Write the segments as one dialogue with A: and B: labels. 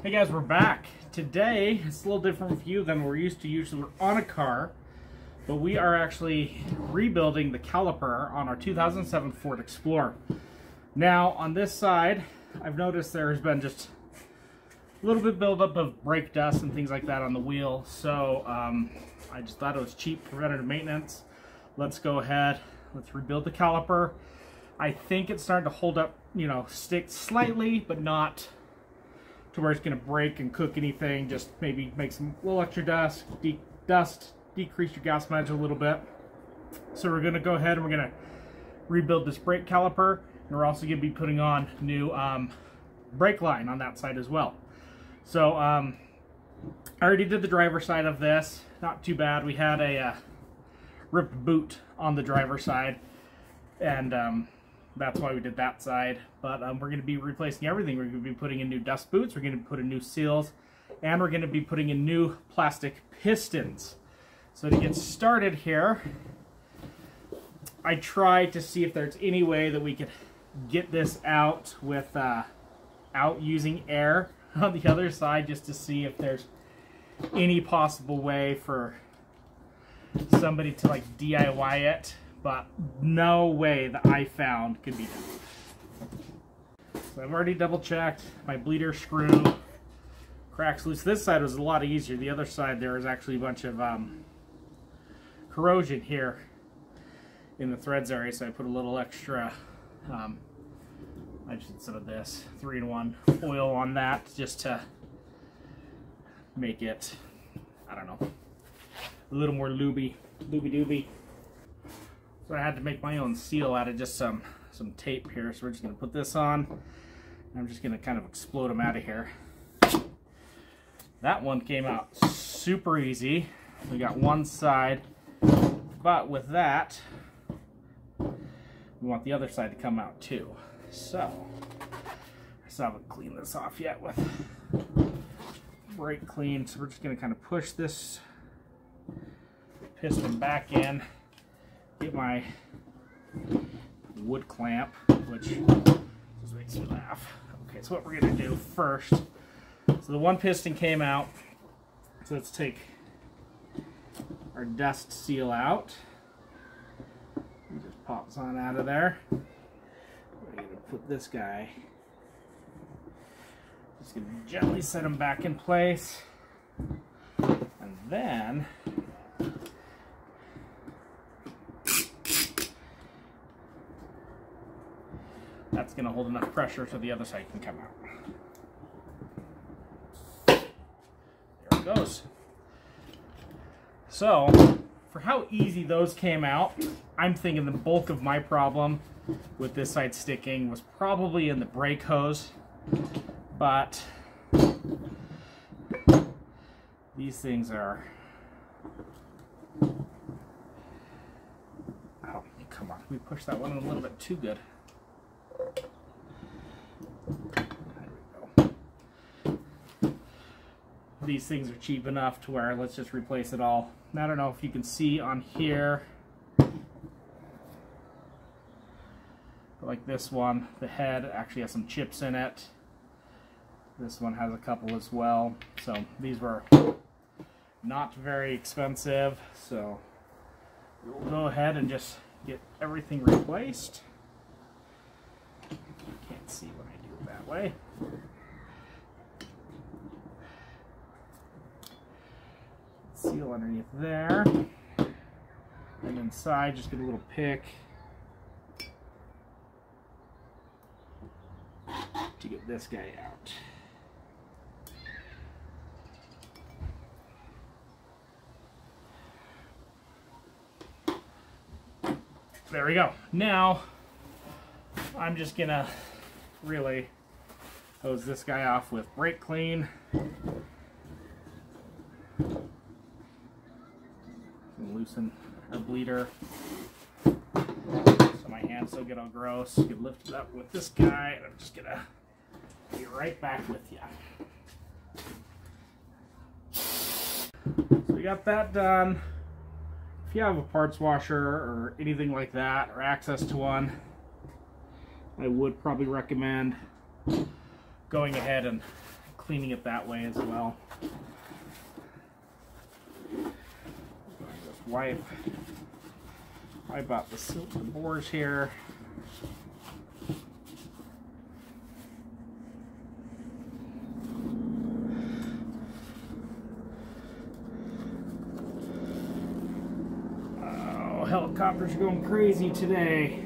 A: Hey guys, we're back. Today, it's a little different view than we're used to. Usually we're on a car, but we are actually rebuilding the caliper on our 2007 Ford Explorer. Now, on this side, I've noticed there has been just a little bit buildup of brake dust and things like that on the wheel, so I just thought it was cheap preventative maintenance. Let's go ahead, let's rebuild the caliper. I think it's starting to hold up, stick slightly, but not to where it's going to break and cook anything. Just maybe make some little extra dust, decrease your gas mileage a little bit. So we're going to go ahead and we're going to rebuild this brake caliper, and we're also going to be putting on new brake line on that side as well. So I already did the driver's side of this. Not too bad. We had a ripped boot on the driver's side, and that's why we did that side. But we're going to be replacing everything. We're going to be putting in new dust boots, we're going to put in new seals, and we're going to be putting in new plastic pistons. So to get started here, I tried to see if there's any way that we could get this out without using air on the other side, just to see if there's any possible way for somebody to like DIY it. But no way that I found could be done. So I've already double checked. My bleeder screw cracks loose. This side was a lot easier. The other side, there was actually a bunch of corrosion here in the threads area, so I put a little extra, I just did some of this 3-in-1 oil on that just to make it, I don't know, a little more looby-dooby. So I had to make my own seal out of just some tape here. So we're just going to put this on. And I'm just going to kind of explode them out of here. That one came out super easy. We got one side. But with that, we want the other side to come out too. So I still haven't cleaned this off yet with brake clean. So we're just going to kind of push this piston back in. Get my wood clamp, which just makes me laugh. Okay, so what we're going to do first, so the one piston came out, so let's take our dust seal out. It just pops on out of there. We're going to put this guy, just going to gently set him back in place, and then that's going to hold enough pressure so the other side can come out. There it goes. So, for how easy those came out, I'm thinking the bulk of my problem with this side sticking was probably in the brake hose. But these things are... Oh, come on. We pushed that one a little bit too good. There we go. These things are cheap enough to where let's just replace it all. Now, I don't know if you can see on here, but like this one, the head actually has some chips in it. This one has a couple as well. So these were not very expensive. So we'll go ahead and just get everything replaced. Can't see when I do it that way. Seal underneath there. And inside, just get a little pick to get this guy out. There we go. Now, I'm just gonna really hose this guy off with brake clean. Loosen our bleeder so my hands don't get all gross. You can lift it up with this guy, and I'm just gonna be right back with you. So we got that done. If you have a parts washer or anything like that, or access to one, I would probably recommend going ahead and cleaning it that way as well. Just wipe out the bores here. Oh, helicopters are going crazy today.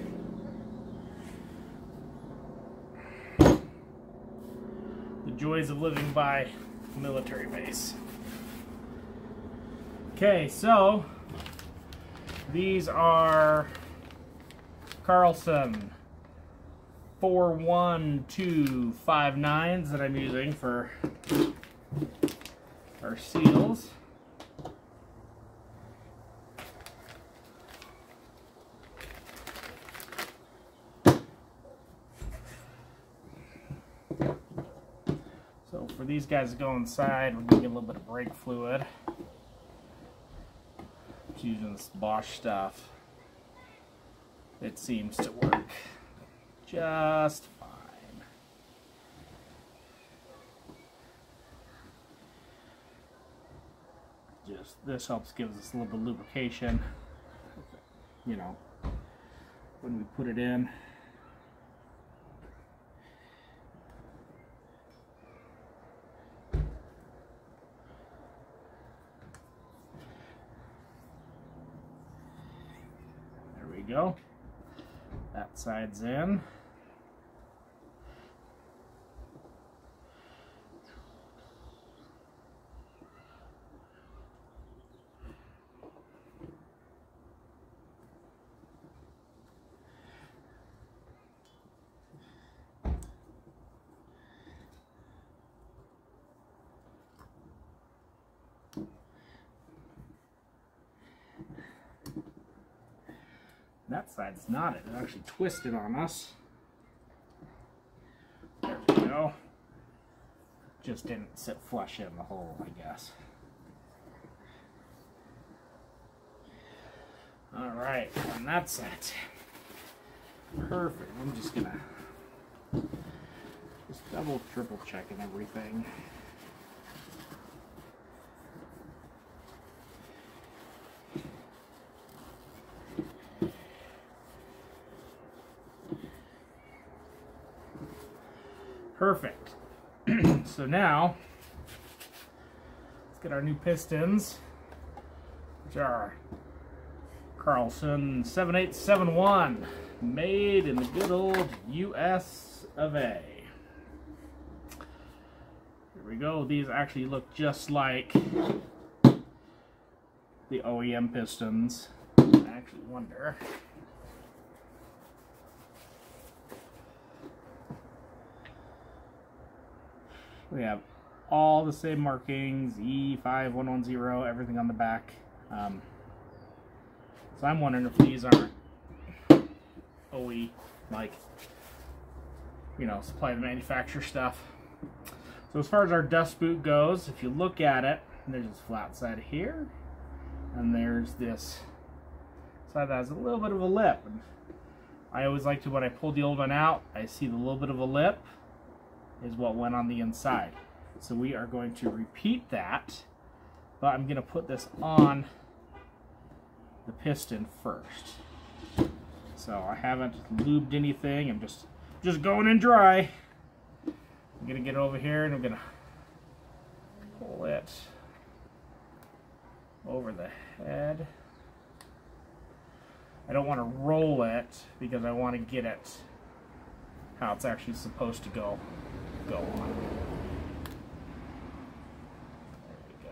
A: Joys of living by a military base. Okay, so these are Carlson 41259s that I'm using for our seals. So for these guys to go inside, we're going to get a little bit of brake fluid. Just using this Bosch stuff. It seems to work just fine. This helps give us a little bit of lubrication, you know, when we put it in. Go. That side's in. That side's knotted. It actually twisted on us. There we go. Just didn't sit flush in the hole, I guess. Alright, and that's it. Perfect. I'm just gonna double, triple checking everything. Perfect. So now, let's get our new pistons, which are Carlson 7871, made in the good old US of A. Here we go. These actually look just like the OEM pistons. I actually wonder. We have all the same markings, E5110, everything on the back. So I'm wondering if these aren't OE, like, you know, supply the manufacturer stuff. So as far as our dust boot goes, if you look at it, there's this flat side here, and there's this side that has a little bit of a lip. And I always like to, when I pull the old one out, I see the little bit of a lip is what went on the inside. So we are going to repeat that, but I'm going to put this on the piston first. So I haven't lubed anything. I'm just going in dry. I'm going to get over here and I'm going to pull it over the head. I don't want to roll it because I want to get it how it's actually supposed to go on. There we go.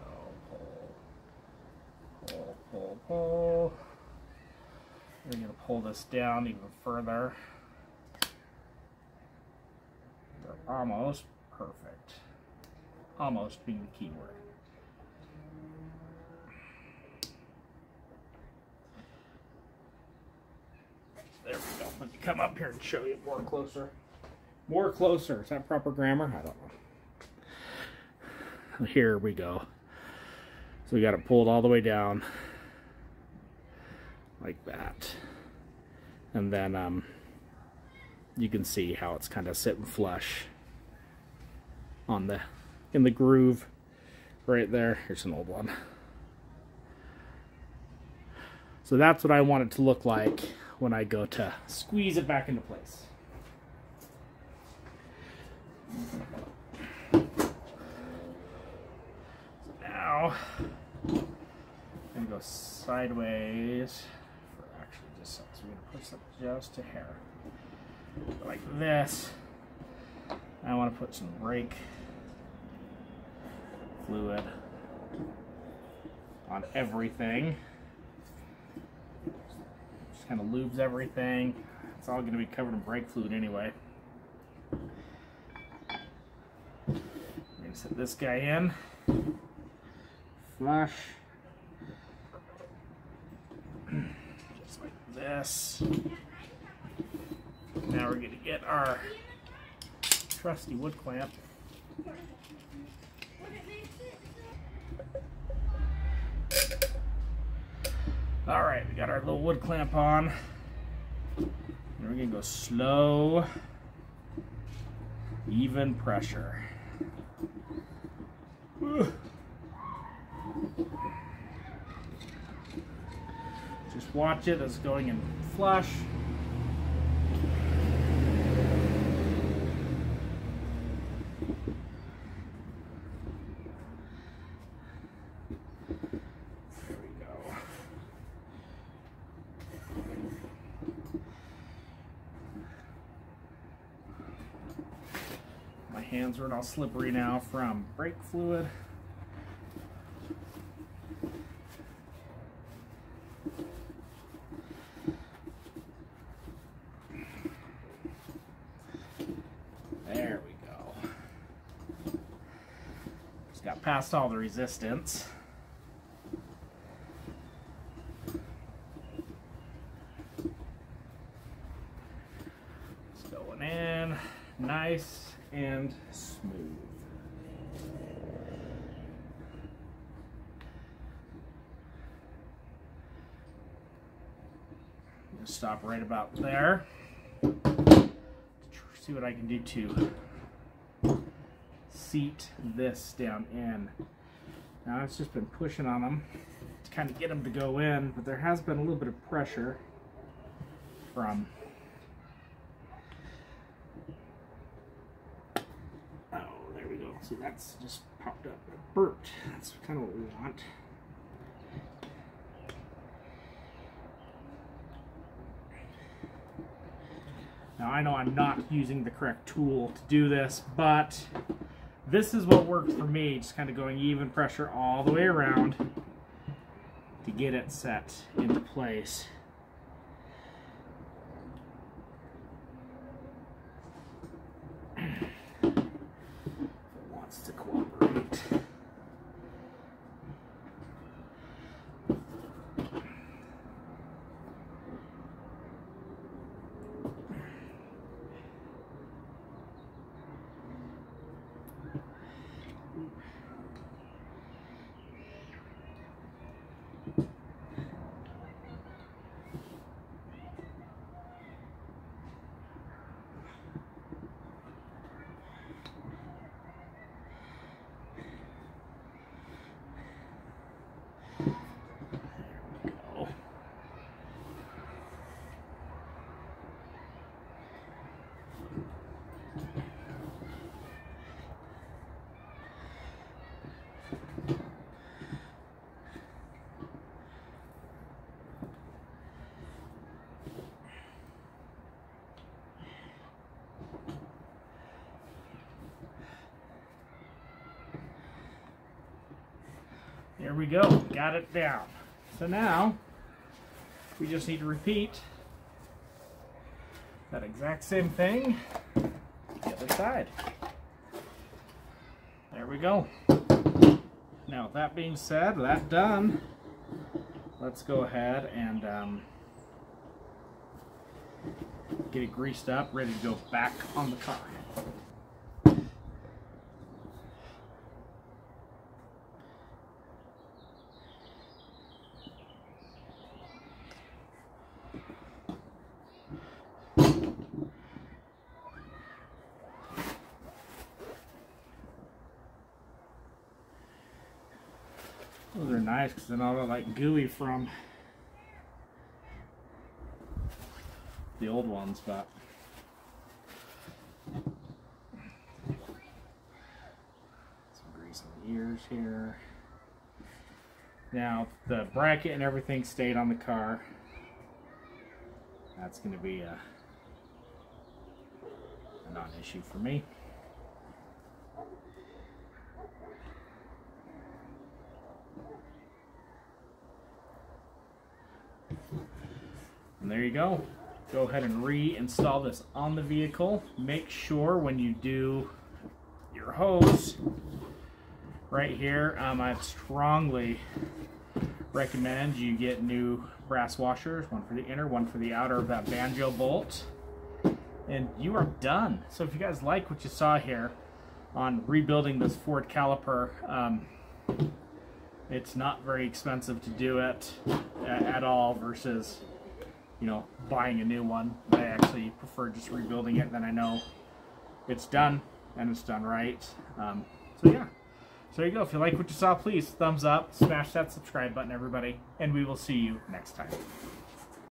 A: Pull. We're going to pull this down even further. They're almost perfect. Almost being the key word. There we go. Let me come up here and show you more closer. More closer. Is that proper grammar? I don't know. Here we go. So we got it pulled all the way down like that. And then you can see how it's kind of sitting flush on the in the groove right there. Here's an old one. So that's what I want it to look like when I go to squeeze it back into place. So now I'm going to go sideways for actually just so we're going to push it just a hair. Like this. I want to put some brake fluid on everything. Just kind of lubes everything. It's all going to be covered in brake fluid anyway. I'm going to set this guy in. Flush. Just like this. Now we're going to get our trusty wood clamp. Alright, we got our little wood clamp on. And we're going to go slow, even pressure. Just watch it as it's going in flush. Hands are all slippery now from brake fluid. There we go. Just got past all the resistance. It's going in nice and smooth. Just stop right about there. See what I can do to seat this down in. Now it's just been pushing on them to kind of get them to go in, but there has been a little bit of pressure from see, that's just popped up and burnt. That's kind of what we want. Now I know I'm not using the correct tool to do this, but this is what worked for me. Just kind of going even pressure all the way around to get it set into place. To cooperate. There we go, got it down. So now, we just need to repeat that exact same thing the other side. There we go. Now, with that being said, that done, let's go ahead and get it greased up, ready to go back on the car. Those are nice because they're not all like gooey from the old ones, but some grease on the ears here. Now the bracket and everything stayed on the car. That's going to be a non-issue for me. And there you go. Go ahead and reinstall this on the vehicle. Make sure when you do your hose right here, I'd strongly recommend you get new brass washers, one for the inner, one for the outer of that banjo bolt, and you are done. So if you guys like what you saw here on rebuilding this Ford Caliper, it's not very expensive to do it at all versus, you know, buying a new one. I actually prefer just rebuilding it, then I know it's done and it's done right. So yeah, so there you go. If you like what you saw, please thumbs up, smash that subscribe button, everybody, and we will see you next time.